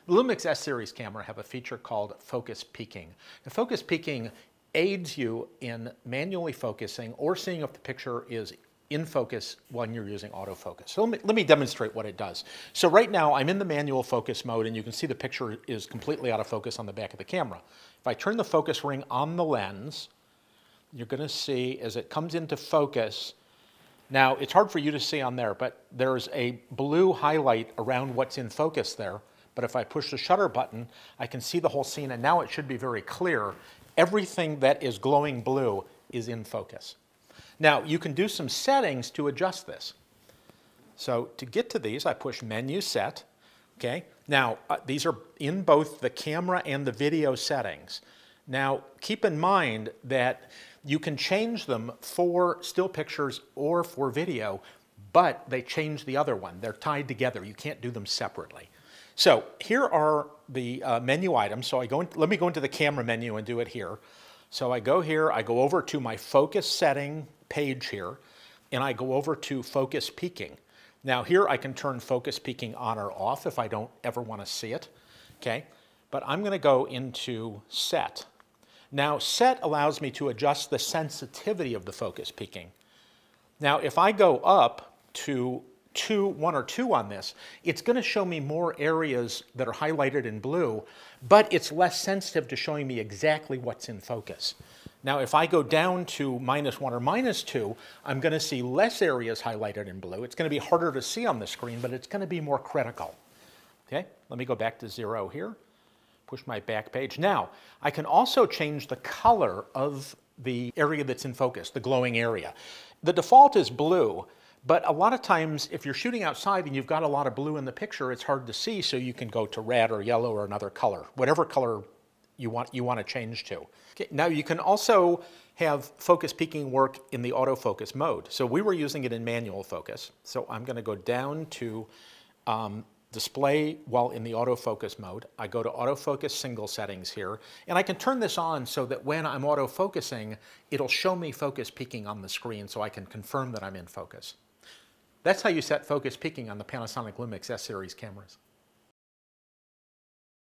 The Lumix S-Series camera have a feature called focus peaking. The focus peaking aids you in manually focusing or seeing if the picture is in focus when you're using autofocus. So let me demonstrate what it does. So right now I'm in the manual focus mode and you can see the picture is completely out of focus on the back of the camera. If I turn the focus ring on the lens, you're going to see as it comes into focus. Now it's hard for you to see on there, but there's a blue highlight around what's in focus there. But if I push the shutter button, I can see the whole scene, and now it should be very clear. Everything that is glowing blue is in focus. Now, you can do some settings to adjust this. So to get to these, I push Menu Set. Okay. Now, these are in both the camera and the video settings. Now, keep in mind that you can change them for still pictures or for video, but they change the other one. They're tied together. You can't do them separately. So here are the menu items. So let me go into the camera menu and do it here. So I go here, I go over to my focus setting page here, and I go over to focus peaking. Now here I can turn focus peaking on or off if I don't ever want to see it. Okay, but I'm going to go into set. Now set allows me to adjust the sensitivity of the focus peaking. Now if I go up to 1 or 2 on this, it's going to show me more areas that are highlighted in blue, but it's less sensitive to showing me exactly what's in focus. Now if I go down to -1 or -2, I'm going to see less areas highlighted in blue. It's going to be harder to see on the screen, but it's going to be more critical. Okay, let me go back to 0 here, push my back page. Now I can also change the color of the area that's in focus, the glowing area. The default is blue. But a lot of times, if you're shooting outside and you've got a lot of blue in the picture, it's hard to see, so you can go to red or yellow or another color, whatever color you want to change to. Okay, now you can also have focus peaking work in the autofocus mode. So we were using it in manual focus. So I'm going to go down to display while in the autofocus mode. I go to autofocus single settings here, and I can turn this on so that when I'm autofocusing, it'll show me focus peaking on the screen so I can confirm that I'm in focus. That's how you set focus peaking on the Panasonic LUMIX S-Series cameras.